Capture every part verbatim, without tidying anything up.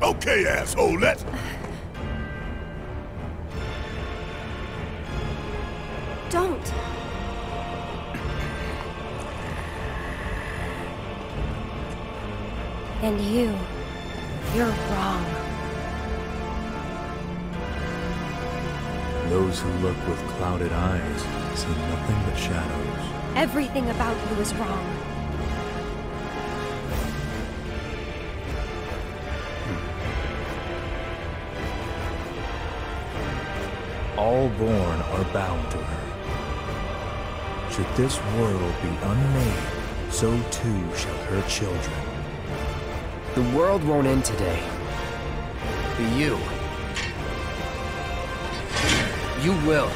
Okay, asshole, let's... Don't. And you, you're wrong. Those who look with clouded eyes see nothing but shadows. Everything about you is wrong. All born are bound to her. Should this world be unmade, so too shall her children. The world won't end today. But you... You will.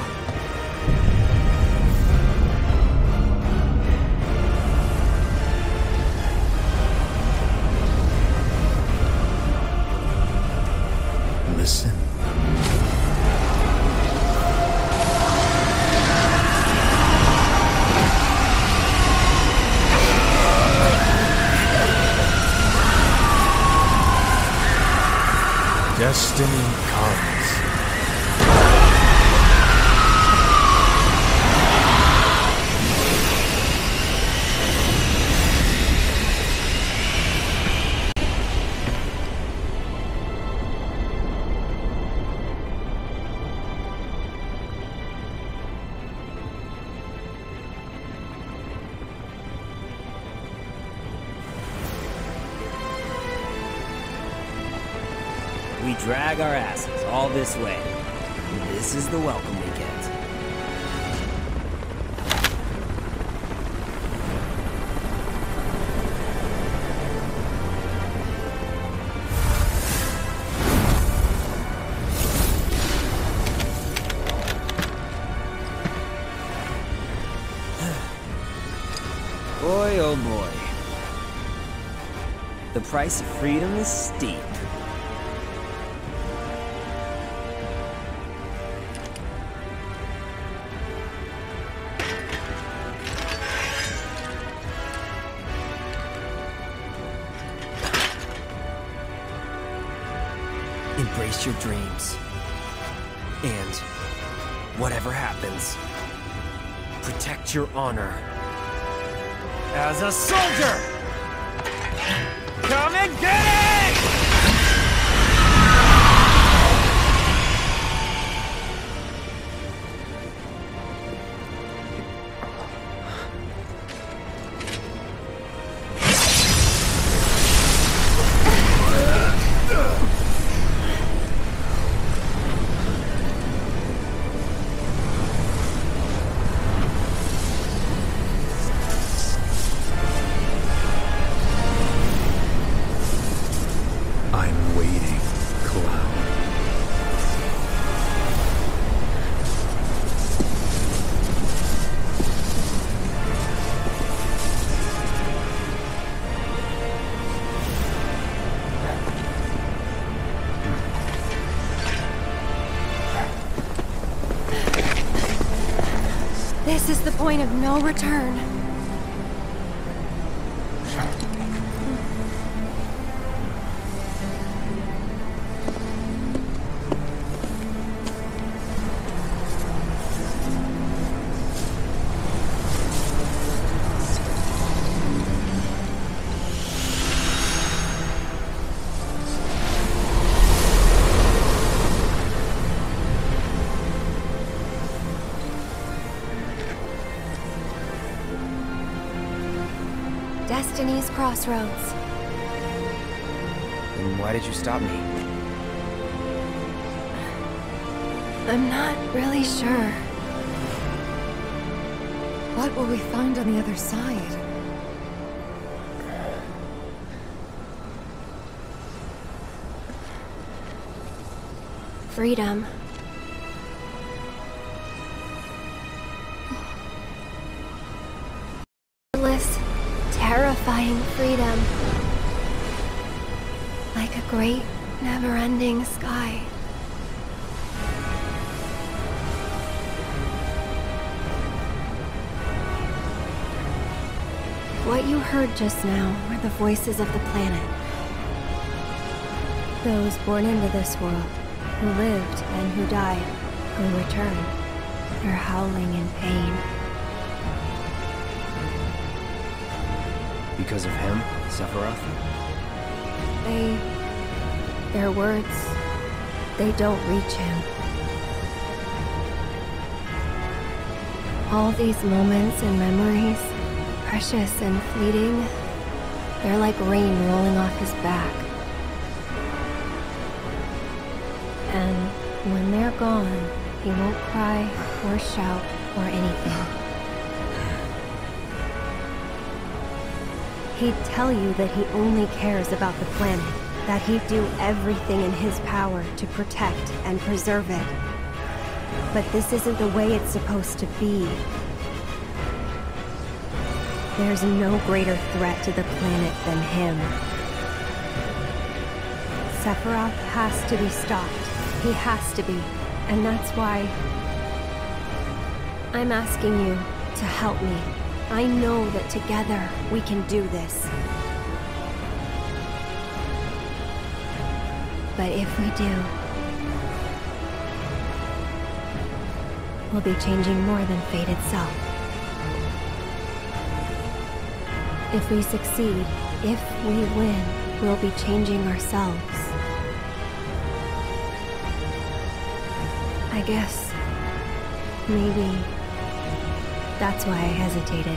Listen. Destiny comes. We drag our asses all this way. This is the welcome we get. Boy, oh boy. The price of freedom is steep. Embrace your dreams. And whatever happens, protect your honor. As a soldier! Come and get it! This is the point of no return. Destiny's crossroads. Then why did you stop me? I'm not really sure. What will we find on the other side? Freedom. Endless, terrifying freedom. Like a great, never-ending sky. What you heard just now were the voices of the planet. Those born into this world, who lived and who died, who returned, are howling in pain. Because of him, Sephiroth? They... their words, they don't reach him. All these moments and memories, precious and fleeting, they're like rain rolling off his back. And when they're gone, he won't cry or shout or anything. He'd tell you that he only cares about the planet, that he'd do everything in his power to protect and preserve it. But this isn't the way it's supposed to be. There's no greater threat to the planet than him. Sephiroth has to be stopped. He has to be. And that's why I'm asking you to help me. I know that together we can do this. But if we do, we'll be changing more than fate itself. If we succeed, if we win, we'll be changing ourselves. I guess maybe that's why I hesitated.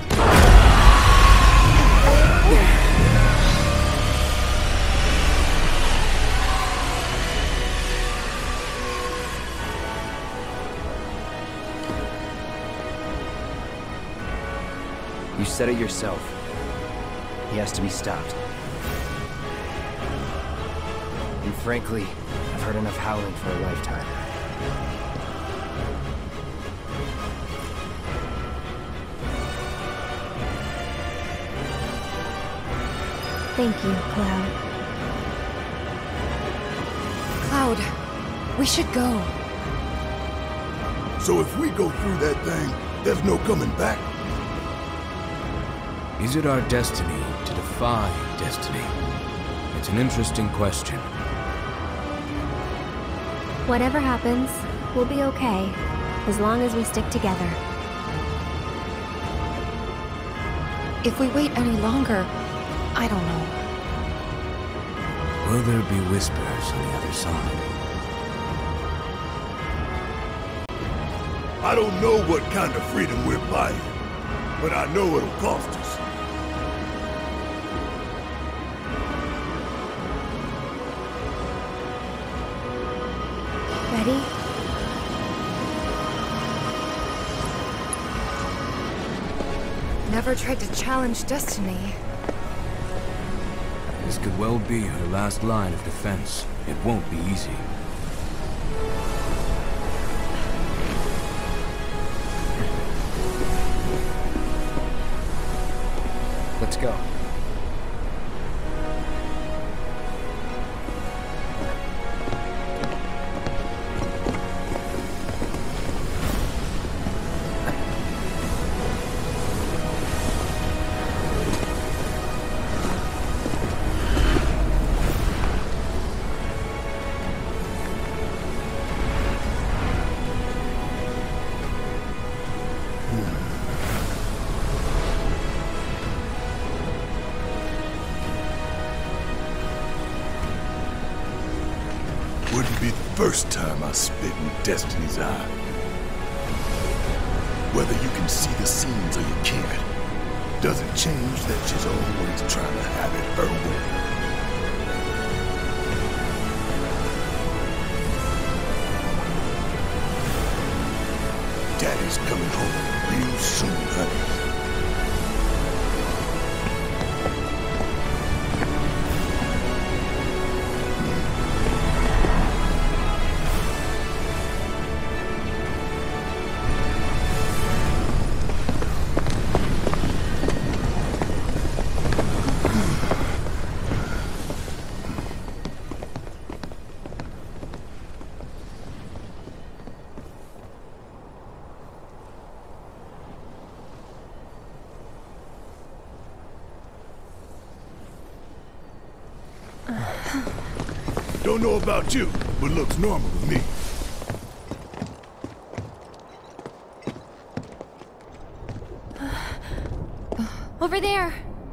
You said it yourself. He has to be stopped. And frankly, I've heard enough howling for a lifetime. Thank you, Cloud. Cloud, we should go. So if we go through that thing, there's no coming back? Is it our destiny to defy destiny? It's an interesting question. Whatever happens, we'll be okay, as long as we stick together. If we wait any longer, I don't know. Will there be whispers on the other side? I don't know what kind of freedom we're buying, but I know it'll cost us. Ready? Never tried to challenge destiny. This could well be her last line of defense. It won't be easy. Let's go. Wouldn't be the first time I spit in Destiny's eye. Whether you can see the seams or you can't, doesn't change that she's always trying to have it her way. Daddy's coming home real soon, honey. Don't know about you, but looks normal to me. Over there.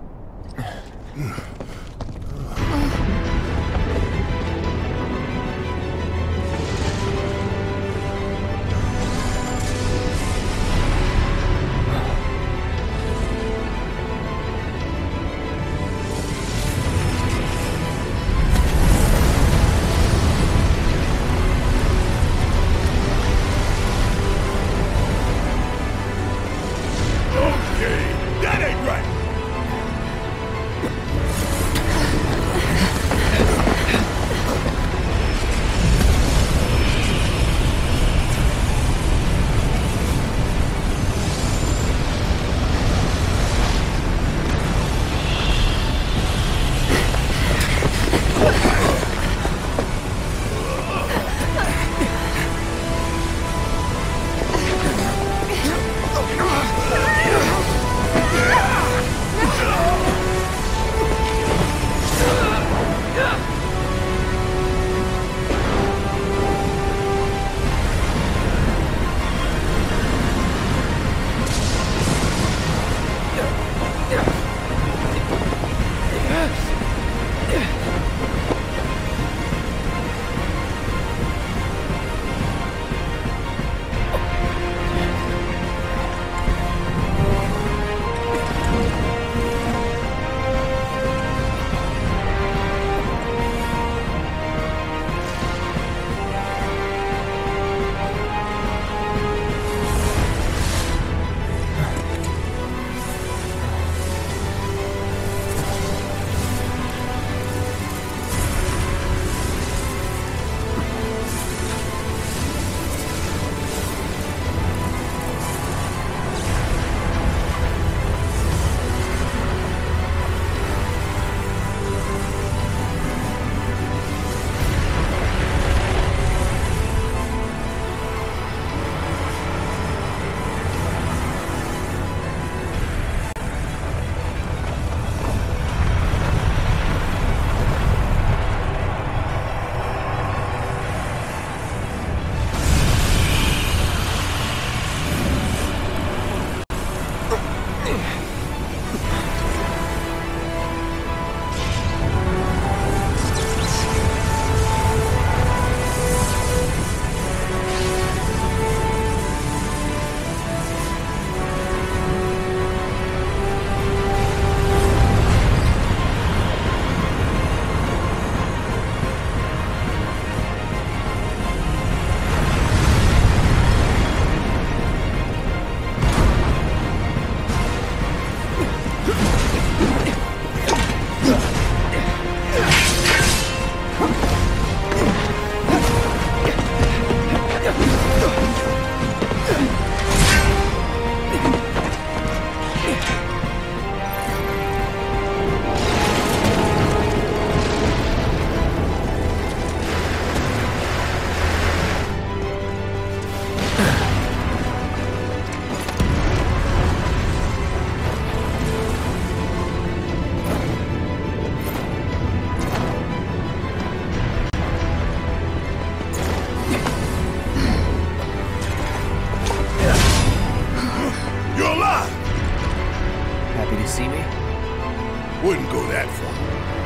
Wouldn't go that far.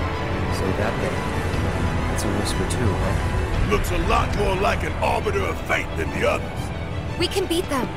So that thing, it's a Wisper too, huh? Looks a lot more like an Arbiter of Fate than the others. We can beat them.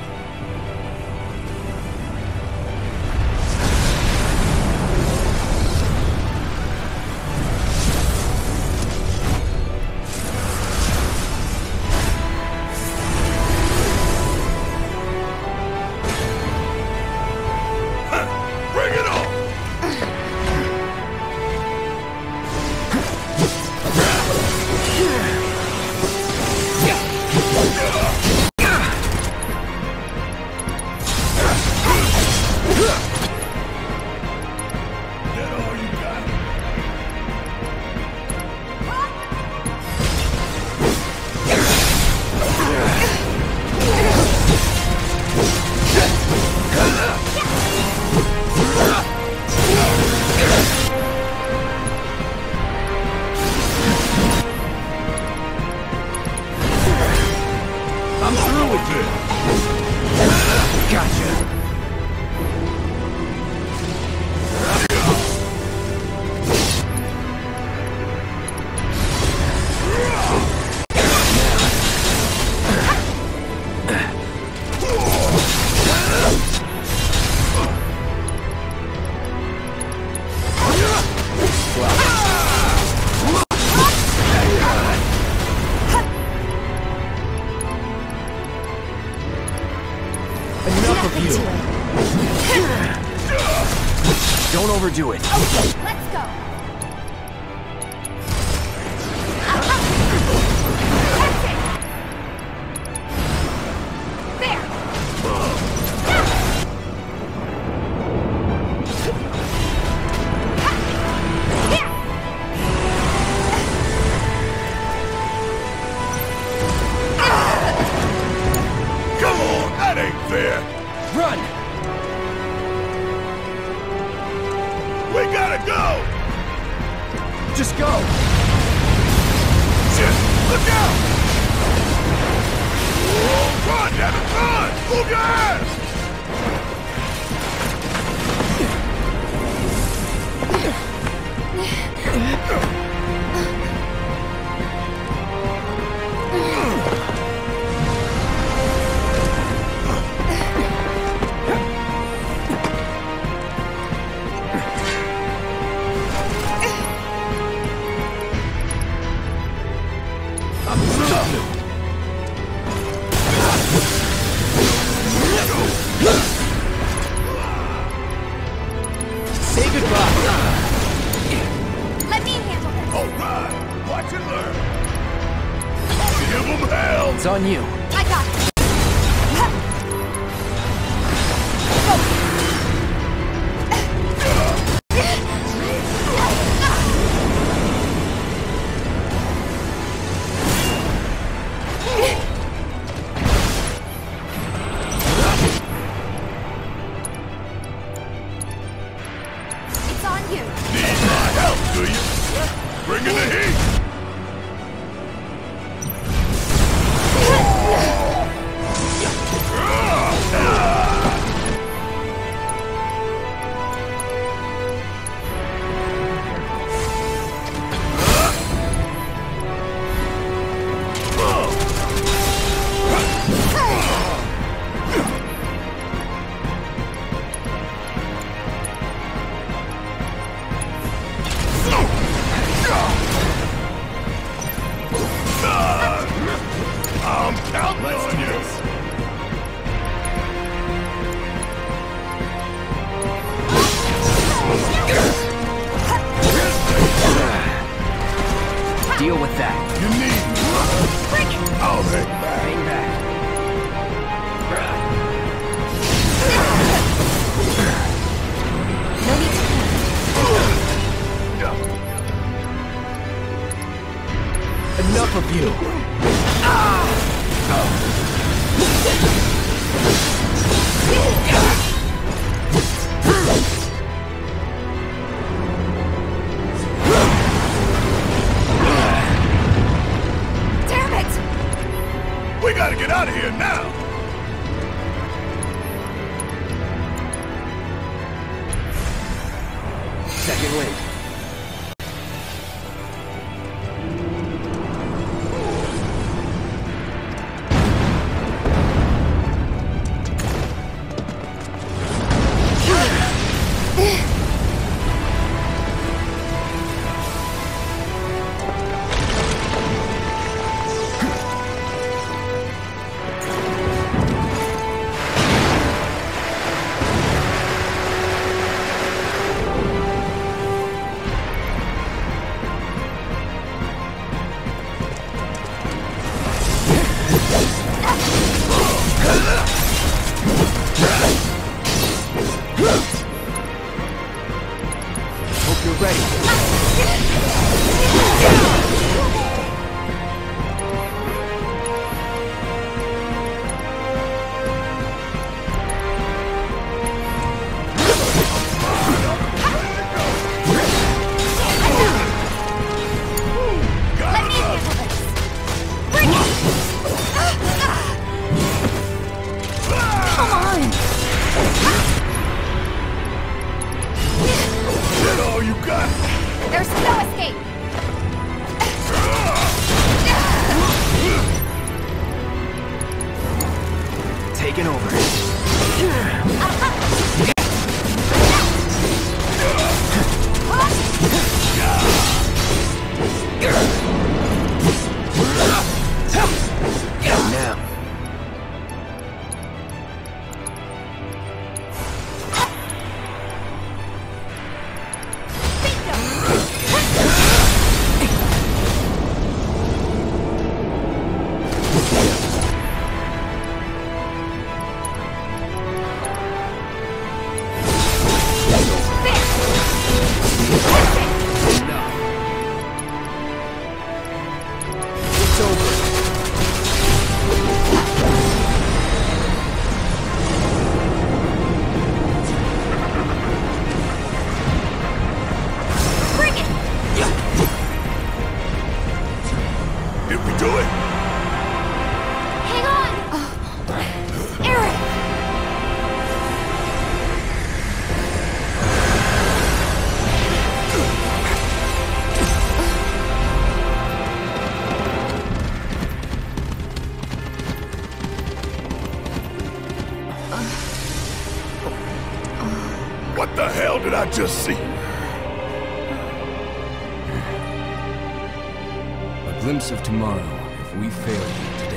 Enough of you. Don't overdo it. Okay, let's go. That's it. There. Come on, that ain't fair. Run! We gotta go. Just go! Shit, look out! Oh, run, damn it, run! Move your ass! Say goodbye! Let me handle this. All right, watch and learn. Give them hell. It's on you. I got it. It's on you. Need my help, do you? Bring in the heat. I'm counting on you. Deal with that. You need me. Bring it. I'll hang back. Hang back. No need to Enough of you. Damn it! We gotta get out of here now. Second wind. Hope you're ready. Let me handle this. Bring it. Come on. Get all you got. There's no escape. just see. A glimpse of tomorrow if we fail you today.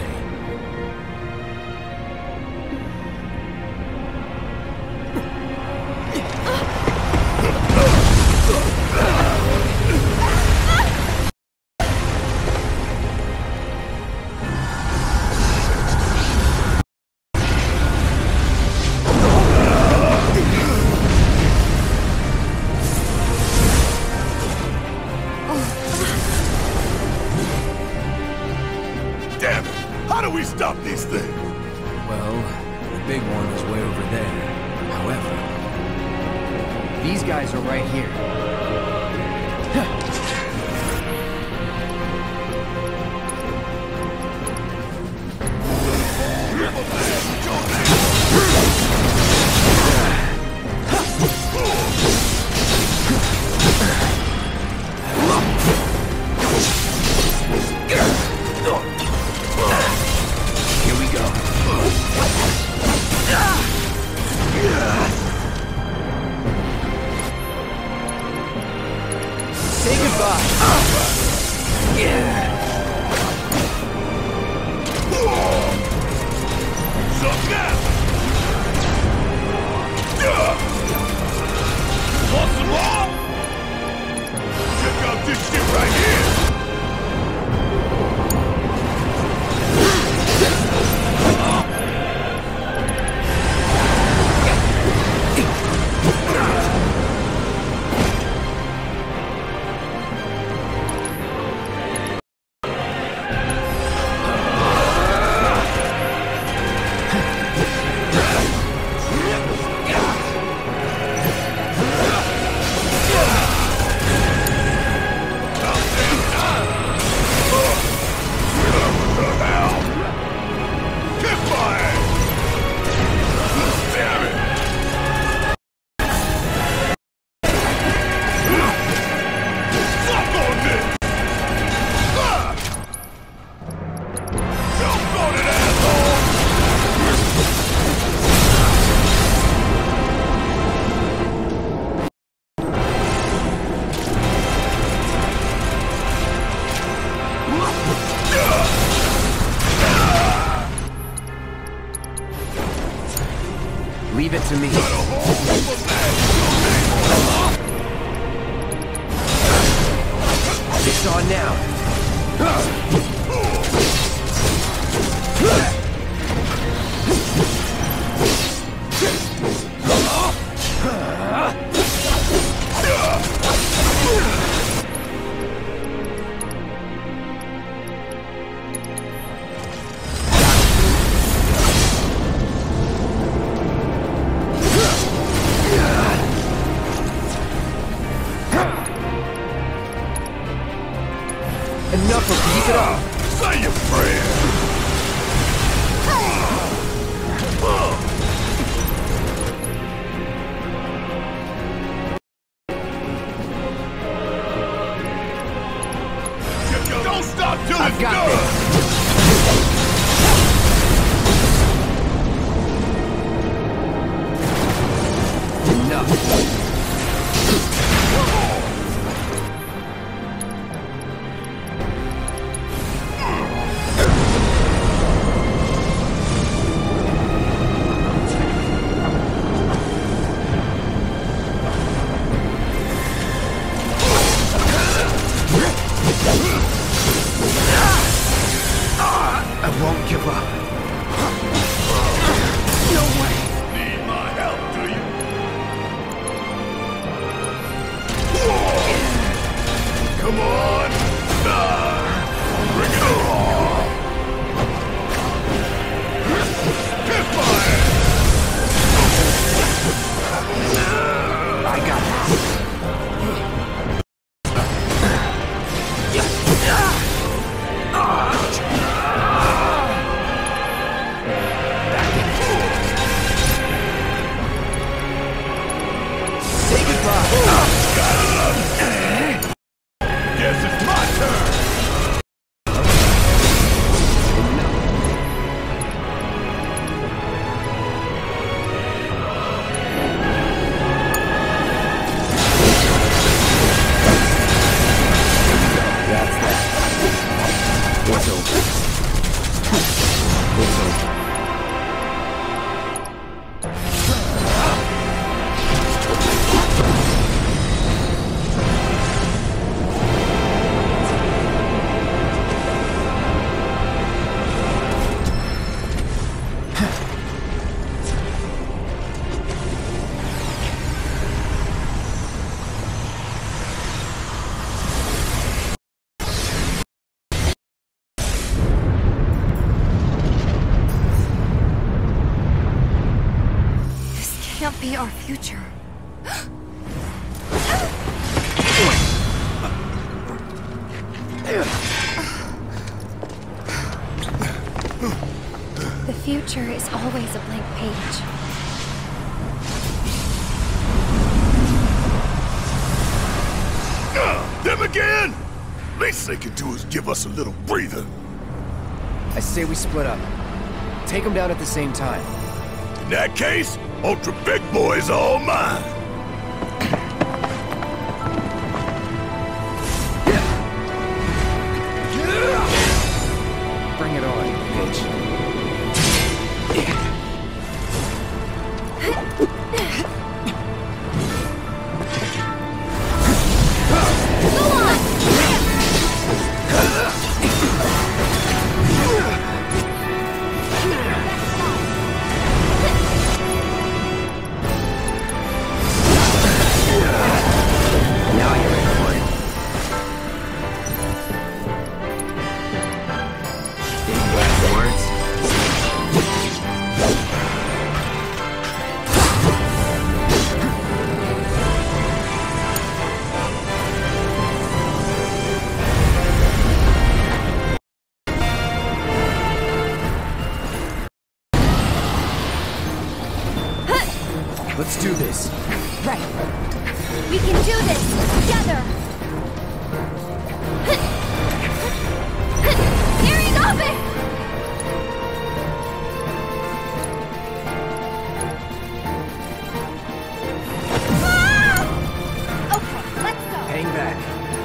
Damn it! How do we stop these things? Well, the big one is way over there. However, these guys are right here. Here we go. Say goodbye. Yeah. Want some more? Check out this shit right here! Leave it to me. It's on now. Enough of keep it up. Say your prayer. Don't stop till I've it's got done. Enough. be our future. The future is always a blank page. Uh, them again? Least they can do is give us a little breather. I say we split up. Take them down at the same time. In that case, Ultra Big Boy's all mine. Bring it on, bitch. Let's do this. Right. We can do this together. Here you go, babe. Ah! Okay, let's go. Hang back.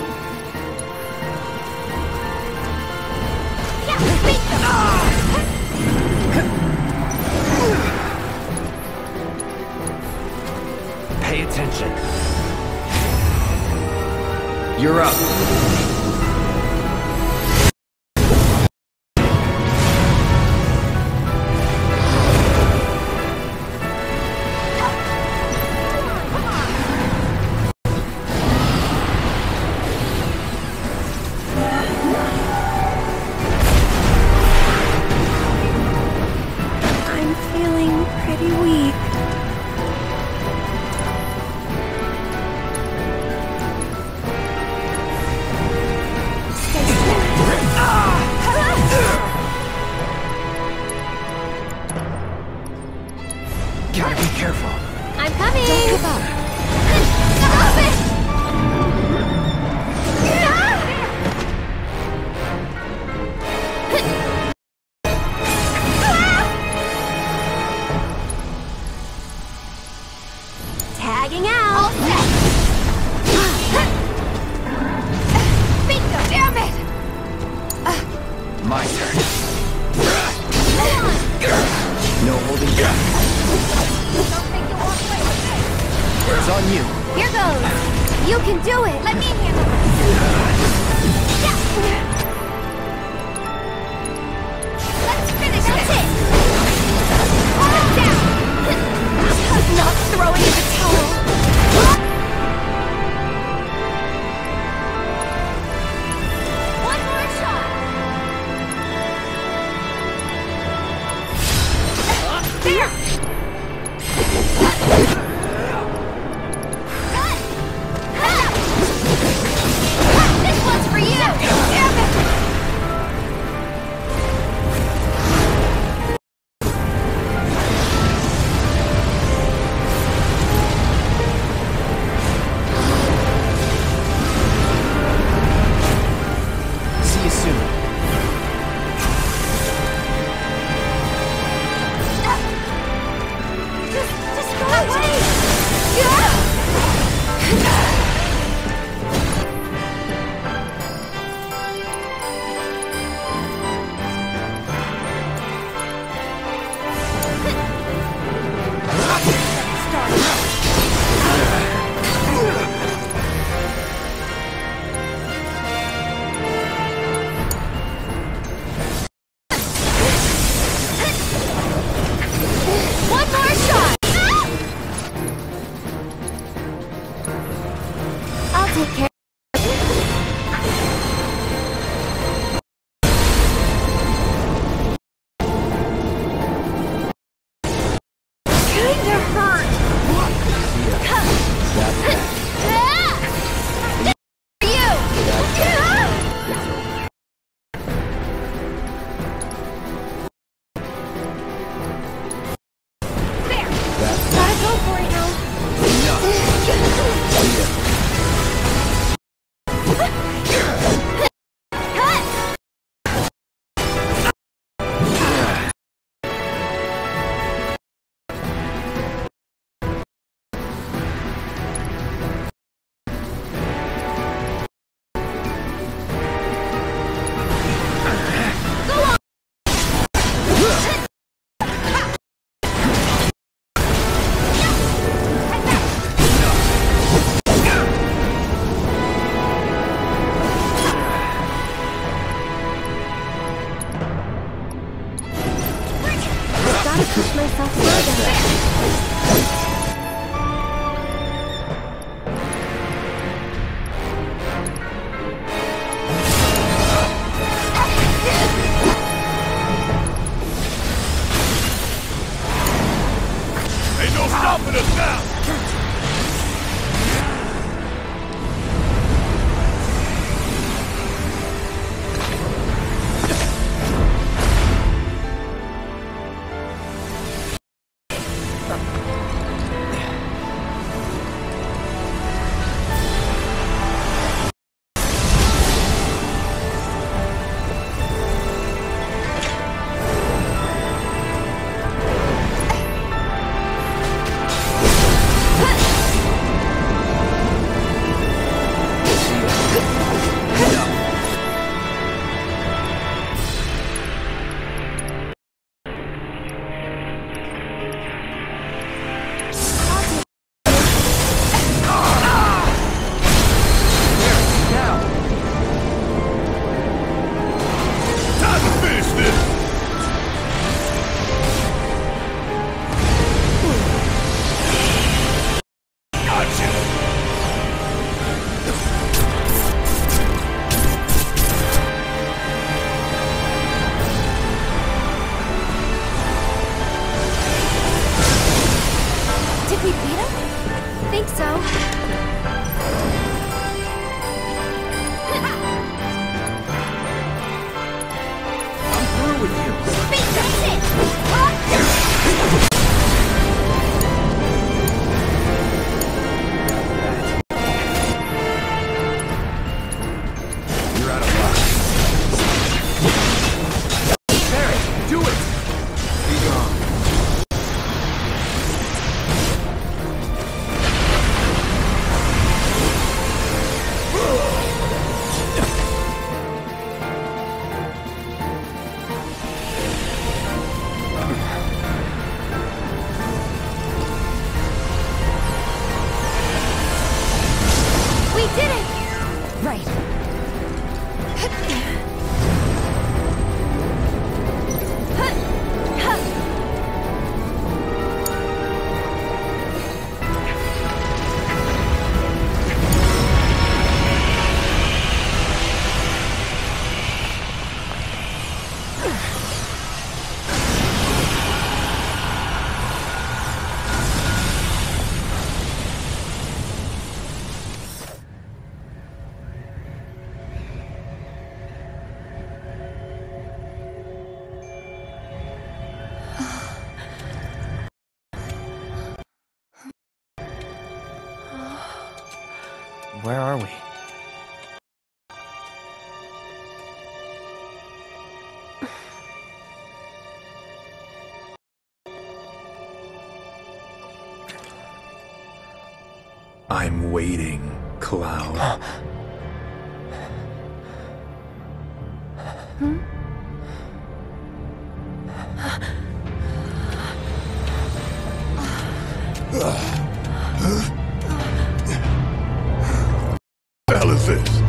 Yeah, beat them. Ah! Pay attention. You're up. I'm feeling pretty weak. push myself further. Ain't no stopping us now! Did we beat him? Think so. I'm through with you. That's it! You're out of luck. Barret, do it! Be gone. We did it! Right. Where are we? I'm waiting, Cloud. What the hell is this?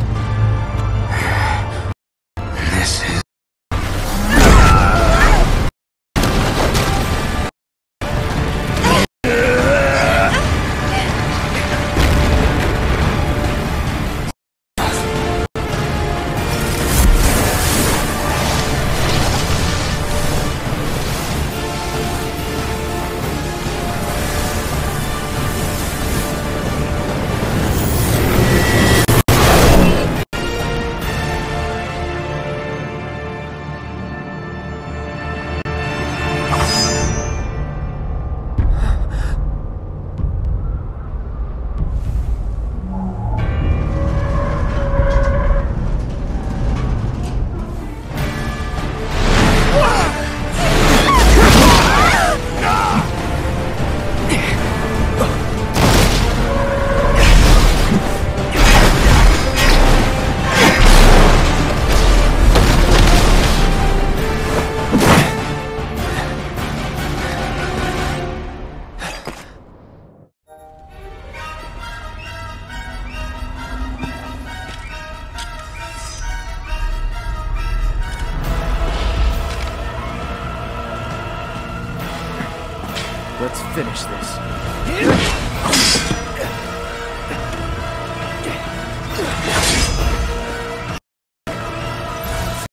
Let's finish this.